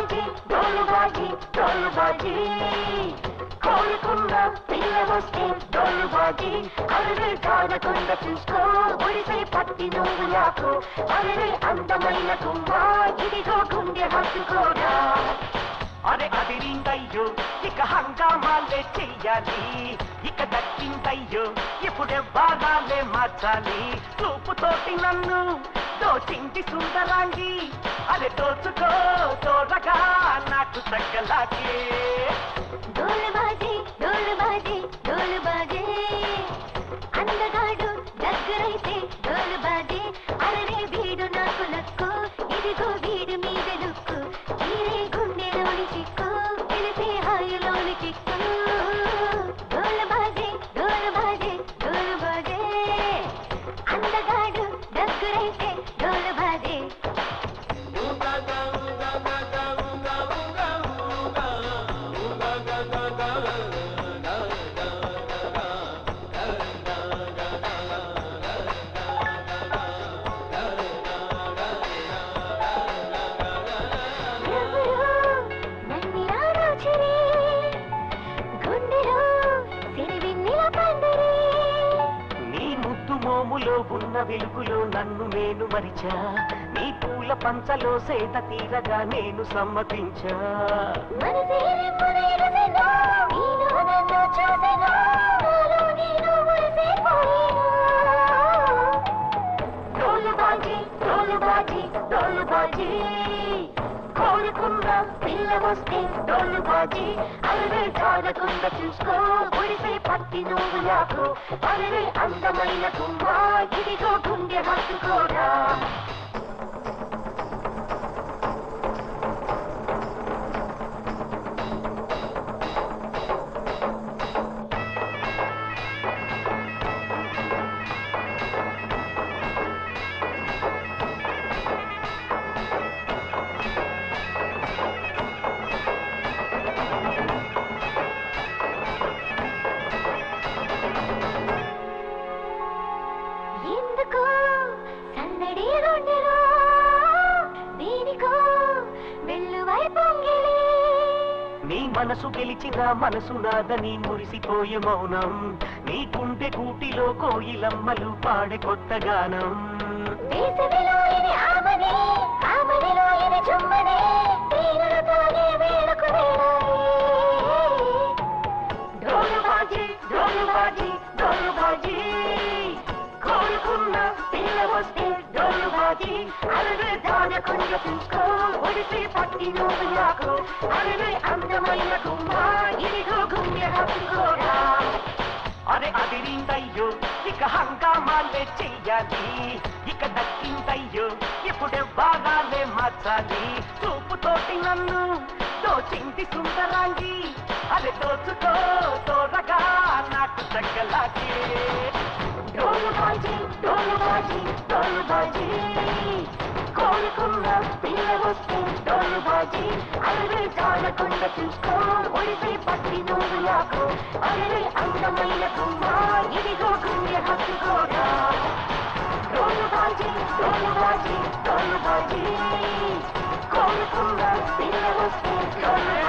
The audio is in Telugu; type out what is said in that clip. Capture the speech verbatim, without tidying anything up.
బాజీ డోలు బాజీ డోలు బాజీ కోరుకున్న పిల్ల వస్తే డోలు బాజీ అరే జారకుండ చూసుకో ఒడిసే పట్టి నువ్వు నాకు అరే అందమైన గుమ్మ ఇదిగో గుండె హత్తుకోరా అరే అదిరిందయ్యో ఇక హంగామాలే చెయ్యాలి ఇక దక్కిందయ్యో ఇప్పుడే బాగాలే మార్చాలి చూపుతోటి నన్ను దోచింది సుందరాంగి అరే దోచుకో తోడగా నాకు తగ్గలాగే డోలు బాజీ డోలు బాజీ డోలు బాజీ అందగాడు దగ్గరైతే డోలు బాజీ అరే వీడు నాకు లక్కు ఇదిగో వీడి మీద లుక్కు తీరే గుండెలోని చిక్కు తెలిసే హాయిలోని చిక్కు డోలు బాజీ డోలు బాజీ డోలు బాజీ అందగాడు దగ్గరైతే డోలు బాజీ ఉన్న వెలుగులో నన్ను నేను మరిచా నీ పూల పంచలో సేత తీరగా నేను సమ్మతించా డోలు బాజీ డోలు బాజీ డోలు బాజీ కోరుకున్న పిల్ల వస్తే డోలు బాజీ అరే జారకుండ చూసుకో ఒడిసే పట్టి నువ్వు నాకు అరే అందమైన గుమ్మ ఇదిగో గుండె హత్తుకోరా నీ మనసు గెలిచిన మనసు నాదని మురిసిపోయే మౌనం నీ గుండె కూటిలో కోయిలమ్మలు పాడే కొత్త గానం డోలు బాజీ డోలు బాజీ డోలు బాజీ కోరుకున్న పిల్ల వస్తే డోలు బాజీ అరే జారకుండ చూసుకో ఒడిసే పట్టి నువ్వు నాకు అరే అందమైన గుమ్మ ఇదిగో గుండె హత్తుకోరా అరే అదిరిందయ్యో ఇక హంగామాలే చెయ్యాలి ఇక దక్కిందయ్యో ఇప్పుడే బాగాలే మార్చాలి చూపుతోటి నన్ను దోచింది సుందరాంగి అరే దోచుకో తోడగా నాకు తగ్గలాగే డోలు బాజీ డోలు బాజీ డోలు బాజీ కోరుకున్న పిల్ల వస్తే డోలు బాజీ అరే జారకుండ చూసుకో ఒడిసే పట్టి నువ్వు నాకు అరే అందమైన గుమ్మ ఇదిగో గుండె హత్తుకోరా డోలు బాజీ డోలు బాజీ డోలు బాజీ కోరుకున్న పిల్ల వస్తే డోలు